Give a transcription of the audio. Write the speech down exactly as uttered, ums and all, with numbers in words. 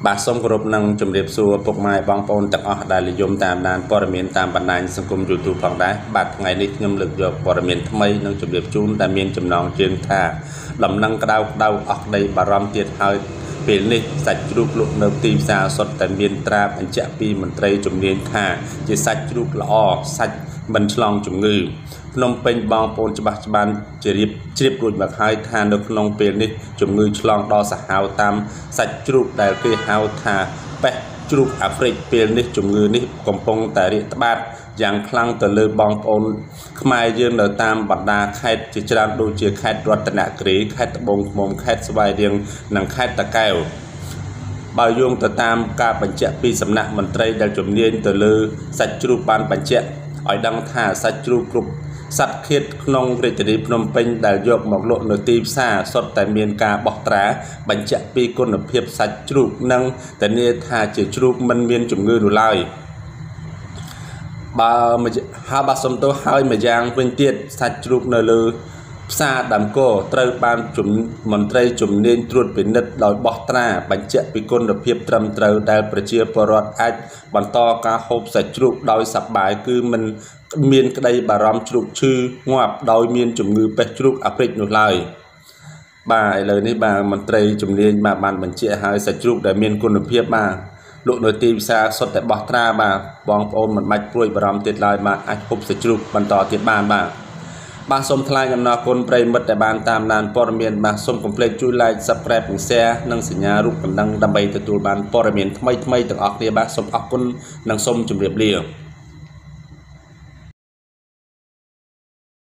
បាទសូមគោរពនឹងជម្រាបសួរពុកម៉ែបងប្អូនទាំងអស់ដែលនិយមតាមដានព័ត៌មានតាមបណ្ដាញសង្គម YouTube ផងដែរបាទថ្ងៃនេះខ្ញុំលើកយកព័ត៌មានថ្មីនិងជម្រាបជូនដែលមានចំណងជើងថាដំណឹងក្តៅក្តៅអស់ក្តីបារម្ភទៀតហើយពេលនេះសាច់ជ្រូកលក់នៅទីផ្សារសុទ្ធតែមានត្រាបញ្ជាក់ពីមន្ត្រីជំនាញថាជាសាច់ជ្រូកល្អសាច់មិនឆ្លងជំងឺភ្នំពេញបងប្អូនច្បាស់ច្បាស់ជ្រាបជ្រាបរួចមកហើយថានៅក្នុងពេលនេះជំងឺឆ្លងដល់សាហាវតាមសាច់ជ្រូកដែលគេហៅថាប៉េះជ្រូកអាហ្វ្រិកពេលនេះជំងឺនេះកំពុងតែរាតត្បាតយ៉ាងខ្លាំងទៅលើបងប្អូនខ្មែរយើងនៅតាមបណ្ដាខេត្តជាច្រើនដូចជាខេត្តរតនគិរីខេត្តត្បូងឃ្មុំខេត្តស្វាយរៀងនិងខេត្តតាកែវបើយោងទៅតាមការបញ្ជាក់ពីសំណាក់មន្ត្រីដែលជំនាញទៅលើសាច់ជ្រូកបានបញ្ជាក់ឲ្យដឹងថាសាច់ជ្រូកគ្រប់សត្វឃាតក្នុងរាជធានីភ្នំពេញដែលយកមកលក់នៅទីផ្សារសុទ្ធតែមានការបោះត្រាបញ្ជាក់ពីគុណភាពសាច់ជ្រូកនិងធានាថាជាជ្រូកមិនមានជំងឺនោះឡើយបើហើយបើសំទោសហើយម្យ៉ាងវិញទៀតសាច់ជ្រូកនៅលើផ្សារដាំកោត្រូវបានជំមន្ត្រីជំនាញត្រួតពិនិត្យដោយបោះត្រាបញ្ជាក់ពីគុណភាពត្រឹមត្រូវដែលប្រជាពលរដ្ឋអាចបន្តការហូបសាច់ជ្រូកដោយសប្បាយគឺមិនមានក្តីបារម្ភជ្រូកឈឺងាប់ដោយមានជំងឺប៉េះជ្រូកអាហ្វ្រិកនោះឡើយបាទឥឡូវនេះបាទមន្ត្រីជំនាញបាទបានបញ្ជាក់ឲ្យសាច់ជ្រូកដែលមានគុណភាពបាទលក់នៅទីផ្សារសុទ្ធតែបោះត្រាបាទបងប្អូនមិនបាច់ព្រួយបារម្ភទៀតឡើយបាទអាចហូបសាច់ជ្រូកបន្តទៀតបានបាទបាទសូមថ្លែងអំណរគុណប្រិយមិត្តដែលបានតាមដានព័ត៌មានបាទសូមកុំភ្លេចជួយ like subscribe និង share និងសញ្ញារូបកណ្ដឹងដើម្បីទទួលបានព័ត៌មានថ្មីៗទាំងអស់គ្នាបាទសូមអរគុណនិងសូមជម្រាបលា